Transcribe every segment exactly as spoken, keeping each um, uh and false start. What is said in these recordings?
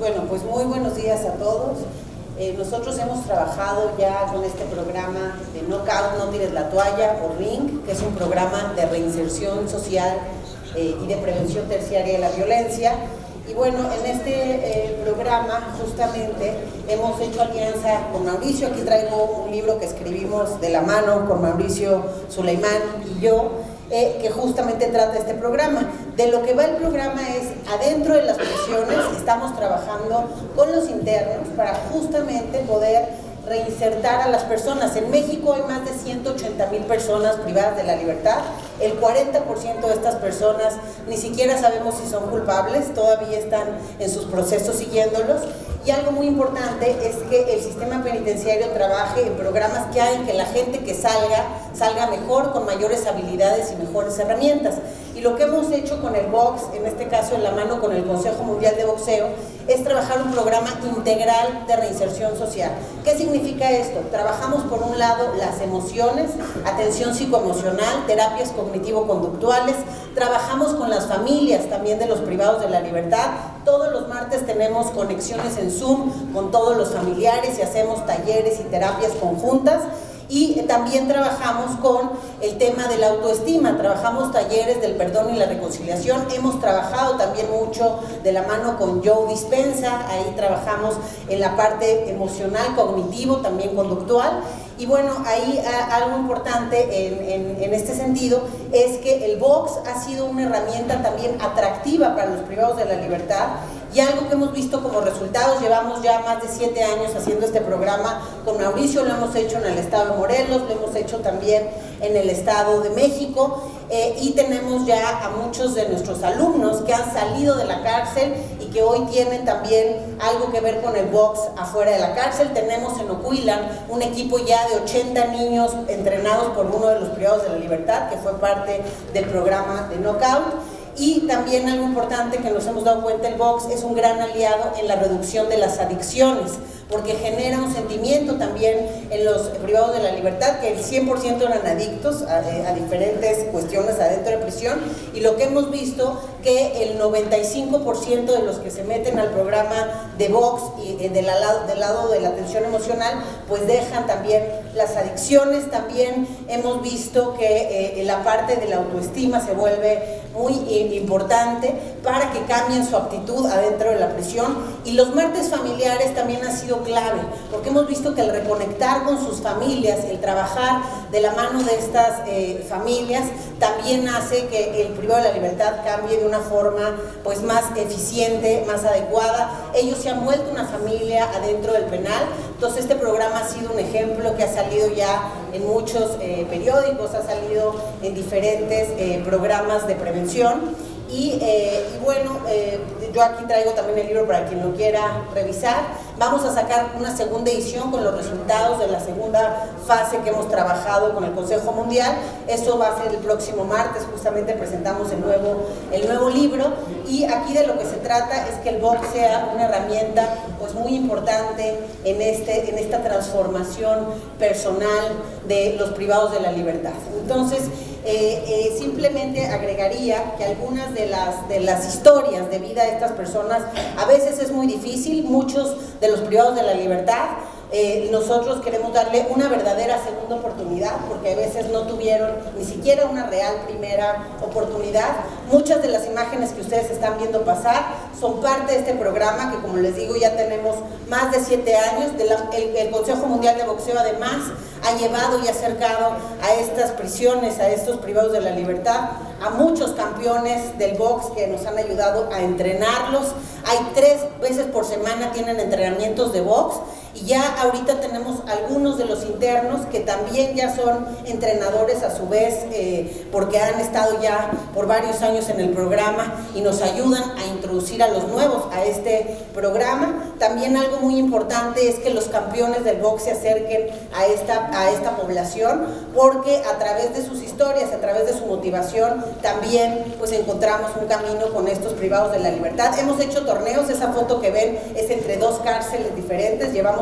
Bueno, pues muy buenos días a todos. Eh, nosotros hemos trabajado ya con este programa de Knockout, No Tires la Toalla, o RING, que es un programa de reinserción social eh, y de prevención terciaria de la violencia. Y bueno, en este eh, programa justamente hemos hecho alianza con Mauricio. Aquí traigo un libro que escribimos de la mano con Mauricio Suleimán y yo, eh, que justamente trata este programa. De lo que va el programa es, adentro de las prisiones estamos trabajando con los internos para justamente poder reinsertar a las personas. En México hay más de ciento ochenta mil personas privadas de la libertad. El cuarenta por ciento de estas personas ni siquiera sabemos si son culpables, todavía están en sus procesos siguiéndolos. Y algo muy importante es que el sistema penitenciario trabaje en programas que hagan que la gente que salga, salga mejor, con mayores habilidades y mejores herramientas. Y lo que hemos hecho con el box, en este caso en la mano con el Consejo Mundial de Boxeo, es trabajar un programa integral de reinserción social. ¿Qué significa esto? Trabajamos por un lado las emociones, atención psicoemocional, terapias cognitivo-conductuales, trabajamos con las familias también de los privados de la libertad. Todos los martes tenemos conexiones en Zoom con todos los familiares y hacemos talleres y terapias conjuntas. Y también trabajamos con el tema de la autoestima, trabajamos talleres del perdón y la reconciliación. Hemos trabajado también mucho de la mano con Joe Dispenza, ahí trabajamos en la parte emocional, cognitivo, también conductual. Y bueno, ahí a, algo importante en, en, en este sentido es que el box ha sido una herramienta también atractiva para los privados de la libertad. Y algo que hemos visto como resultados, llevamos ya más de siete años haciendo este programa con Mauricio, lo hemos hecho en el estado de Morelos, lo hemos hecho también en el estado de México, eh, y tenemos ya a muchos de nuestros alumnos que han salido de la cárcel y que hoy tienen también algo que ver con el box afuera de la cárcel. Tenemos en Ocuilan un equipo ya de ochenta niños entrenados por uno de los privados de la libertad, que fue parte del programa de Knockout. Y también algo importante que nos hemos dado cuenta, el box es un gran aliado en la reducción de las adicciones, porque genera un sentimiento también en los privados de la libertad, que el cien por ciento eran adictos a, a diferentes cuestiones adentro de prisión, y lo que hemos visto que el noventa y cinco por ciento de los que se meten al programa de box y eh, del, lado, del lado de la atención emocional, pues dejan también las adicciones. También hemos visto que eh, la parte de la autoestima se vuelve muy importante para que cambien su actitud adentro de la prisión. Y los martes familiares también ha sido clave, porque hemos visto que el reconectar con sus familias, el trabajar de la mano de estas eh, familias, también hace que el privado de la libertad cambie de una forma pues más eficiente, más adecuada. Ellos se han vuelto una familia adentro del penal. Entonces este programa ha sido un ejemplo que ha salido ya en muchos eh, periódicos, ha salido en diferentes eh, programas de prevención. Y, eh, y bueno, eh, yo aquí traigo también el libro para quien lo quiera revisar. Vamos a sacar una segunda edición con los resultados de la segunda fase que hemos trabajado con el Consejo Mundial. Eso va a ser el próximo martes, justamente presentamos el nuevo, el nuevo libro. Y aquí de lo que se trata es que el box sea una herramienta pues muy importante en, este, en esta transformación personal de los privados de la libertad. Entonces, Eh, eh, simplemente agregaría que algunas de las, de las historias de vida de estas personas a veces es muy difícil. Muchos de los privados de la libertad, eh, nosotros queremos darle una verdadera segunda oportunidad, porque a veces no tuvieron ni siquiera una real primera oportunidad. Muchas de las imágenes que ustedes están viendo pasar son parte de este programa, que como les digo ya tenemos más de siete años. De la, el, el Consejo Mundial de Boxeo además ha llevado y acercado a estas prisiones, a estos privados de la libertad, a muchos campeones del box que nos han ayudado a entrenarlos. Hay tres veces por semana tienen entrenamientos de box, y ya ahorita tenemos algunos de los internos que también ya son entrenadores a su vez, eh, porque han estado ya por varios años en el programa y nos ayudan a introducir a los nuevos a este programa. También algo muy importante es que los campeones del box se acerquen a esta, a esta población, porque a través de sus historias, a través de su motivación, también pues encontramos un camino con estos privados de la libertad. Hemos hecho torneos, esa foto que ven es entre dos cárceles diferentes, llevamos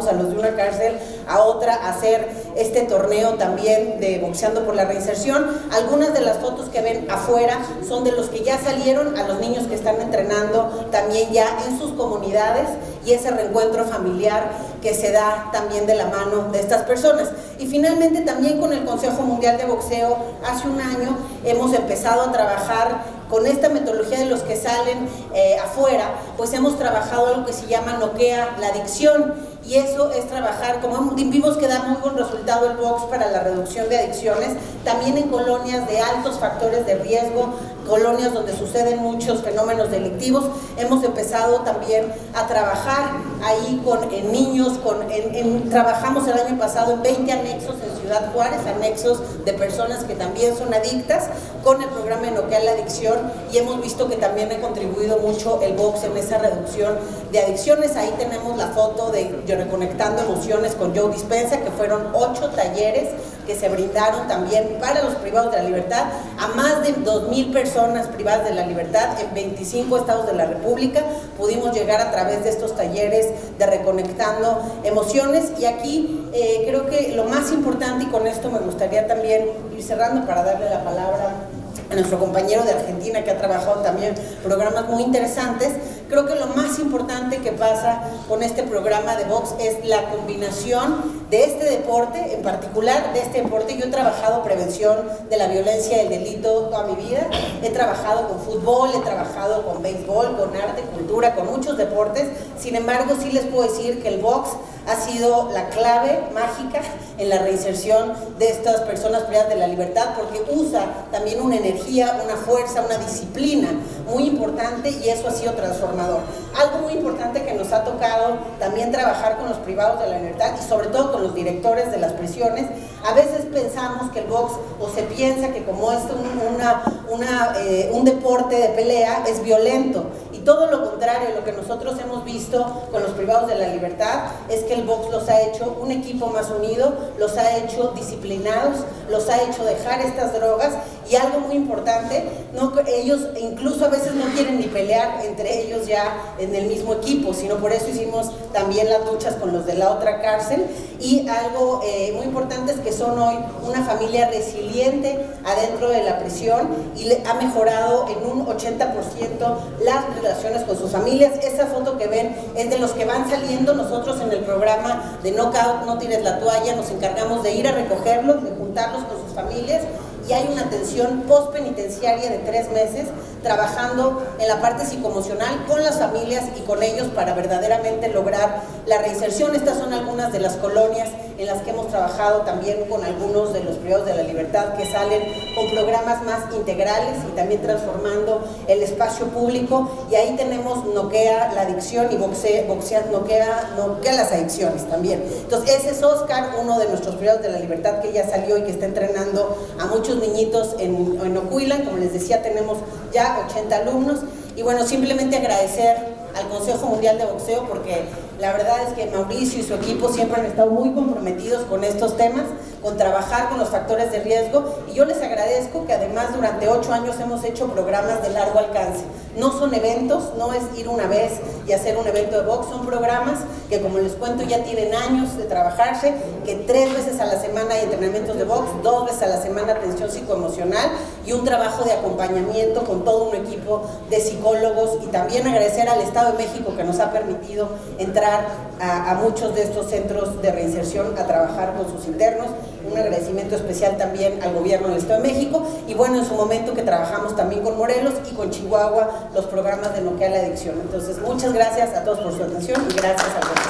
llevamos a los de una cárcel a otra a hacer este torneo también de Boxeando por la Reinserción. Algunas de las fotos que ven afuera son de los que ya salieron, a los niños que están entrenando también ya en sus comunidades, y ese reencuentro familiar que se da también de la mano de estas personas. Y finalmente también con el Consejo Mundial de Boxeo, hace un año hemos empezado a trabajar con esta metodología de los que salen eh, afuera, pues hemos trabajado algo que se llama Noquea la Adicción, y eso es trabajar, como vimos que da muy buen resultado el box para la reducción de adicciones, también en colonias de altos factores de riesgo, colonias donde suceden muchos fenómenos delictivos. Hemos empezado también a trabajar ahí con en niños, con, en, en, trabajamos el año pasado en veinte anexos en Ciudad Juárez, anexos de personas que también son adictas, con el programa de Noquea la Adicción, y hemos visto que también ha contribuido mucho el box en esa reducción de adicciones. Ahí tenemos la foto de Yo Reconectando Emociones con Joe Dispenza, que fueron ocho talleres que se brindaron también para los privados de la libertad a más de dos mil personas privadas de la libertad en veinticinco estados de la República. Pudimos llegar a través de estos talleres de Reconectando Emociones, y aquí eh, creo que lo más importante, y con esto me gustaría también ir cerrando para darle la palabra a nuestro compañero de Argentina, que ha trabajado también programas muy interesantes. Creo que lo más importante que pasa con este programa de box es la combinación de este deporte, en particular de este deporte. Yo he trabajado prevención de la violencia y el delito toda mi vida, he trabajado con fútbol, he trabajado con béisbol, con arte, cultura, con muchos deportes. Sin embargo, sí les puedo decir que el box ha sido la clave mágica en la reinserción de estas personas privadas de la libertad, porque usa también una energía, una fuerza, una disciplina muy importante, y eso ha sido transformador. Algo muy importante que nos ha tocado también trabajar con los privados de la libertad y sobre todo con los directores de las prisiones. A veces pensamos que el box, o se piensa que como es un, una, una, eh, un deporte de pelea, es violento, y todo lo contrario. Lo que nosotros hemos visto con los privados de la libertad es que el box los ha hecho un equipo más unido, los ha hecho disciplinados, los ha hecho dejar estas drogas, y algo muy importante, no, ellos incluso a veces no quieren ni pelear entre ellos ya en el mismo equipo, sino por eso hicimos también las luchas con los de la otra cárcel. Y algo eh, muy importante es que son hoy una familia resiliente adentro de la prisión, y le ha mejorado en un ochenta por ciento las relaciones con sus familias. Esa foto que ven es de los que van saliendo. Nosotros en el programa de Knockout, No Tires la Toalla, nos encargamos de ir a recogerlos, de juntarlos con sus familias, y hay una atención postpenitenciaria de tres meses trabajando en la parte psicoemocional con las familias y con ellos para verdaderamente lograr la reinserción. Estas son algunas de las colonias en las que hemos trabajado también con algunos de los privados de la libertad, que salen con programas más integrales y también transformando el espacio público. Y ahí tenemos Noquea la Adicción y Boxea, boxea Noquea, Noquea las Adicciones también. Entonces ese es Oscar, uno de nuestros privados de la libertad, que ya salió y que está entrenando a muchos niñitos en, en Ocuilan. Como les decía, tenemos ya ochenta alumnos, y bueno, simplemente agradecer al Consejo Mundial de Boxeo, porque la verdad es que Mauricio y su equipo siempre han estado muy comprometidos con estos temas, con trabajar con los factores de riesgo, y yo les agradezco que además durante ocho años hemos hecho programas de largo alcance. No son eventos, no es ir una vez y hacer un evento de box, son programas que, como les cuento, ya tienen años de trabajarse, que tres veces a la semana hay entrenamientos de box, dos veces a la semana atención psicoemocional y un trabajo de acompañamiento con todo un equipo de psicólogos. Y también agradecer al Estado de México, que nos ha permitido entrar a, a muchos de estos centros de reinserción a trabajar con sus internos. Un agradecimiento especial también al gobierno del Estado de México, y bueno, en su momento que trabajamos también con Morelos y con Chihuahua los programas de Noquea la Adicción. Entonces, muchas gracias a todos por su atención, y gracias a todos.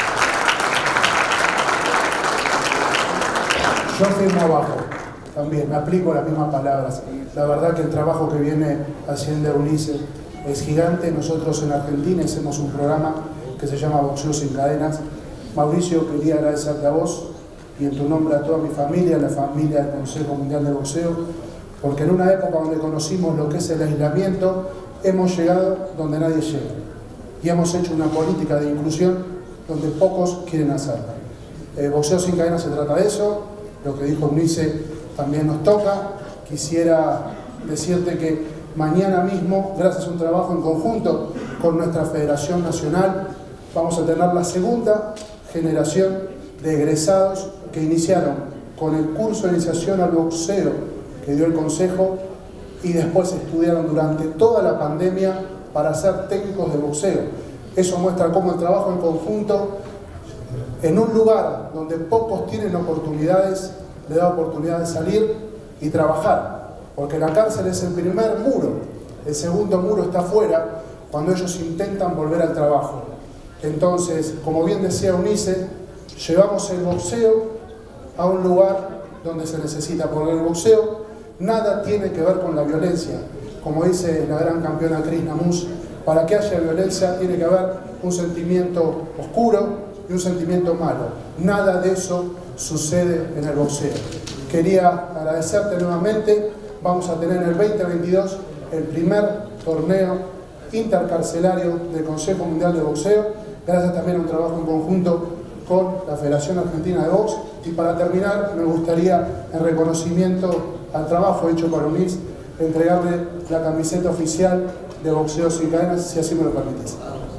Yo firmo abajo, también aplico las mismas palabras. La verdad que el trabajo que viene haciendo Eunice es gigante. Nosotros en Argentina hacemos un programa que se llama Boxeo Sin Cadenas. Mauricio, quería agradecerte a vos y en tu nombre a toda mi familia, a la familia del Consejo Mundial de Boxeo, porque en una época donde conocimos lo que es el aislamiento, hemos llegado donde nadie llega, y hemos hecho una política de inclusión donde pocos quieren hacerla. Eh, Boxeo Sin Cadenas se trata de eso. Lo que dijo Eunice también nos toca. Quisiera decirte que mañana mismo, gracias a un trabajo en conjunto con nuestra Federación Nacional, vamos a tener la segunda generación de egresados que iniciaron con el curso de iniciación al boxeo que dio el Consejo y después estudiaron durante toda la pandemia para ser técnicos de boxeo. Eso muestra cómo el trabajo en conjunto, en un lugar donde pocos tienen oportunidades, le da oportunidad de salir y trabajar, porque la cárcel es el primer muro, el segundo muro está afuera cuando ellos intentan volver al trabajo. Entonces, como bien decía Eunice, llevamos el boxeo a un lugar donde se necesita, porque el boxeo nada tiene que ver con la violencia. Como dice la gran campeona Cris Namus, para que haya violencia tiene que haber un sentimiento oscuro y un sentimiento malo. Nada de eso sucede en el boxeo. Quería agradecerte nuevamente. Vamos a tener en el veinte veintidós el primer torneo intercarcelario del Consejo Mundial de Boxeo, gracias también a un trabajo en conjunto con la Federación Argentina de Box. Y para terminar, me gustaría, en reconocimiento al trabajo hecho por UNIS, entregarle la camiseta oficial de Boxeo Sin Cadenas, si así me lo permitís.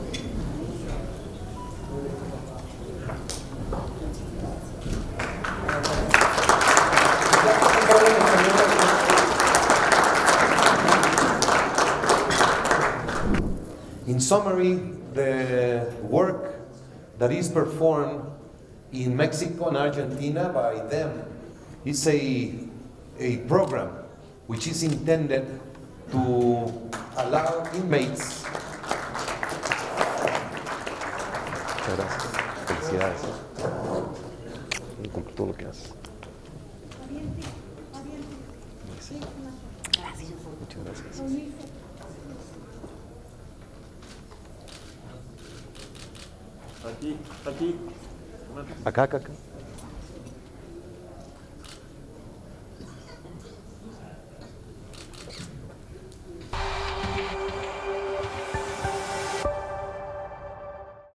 In summary, the work that is performed in Mexico and Argentina by them is a, a program which is intended to allow inmates. Muchas gracias. Felicidades. Con todo lo que haces. Muchas gracias. Aquí, aquí. Acá, acá, acá.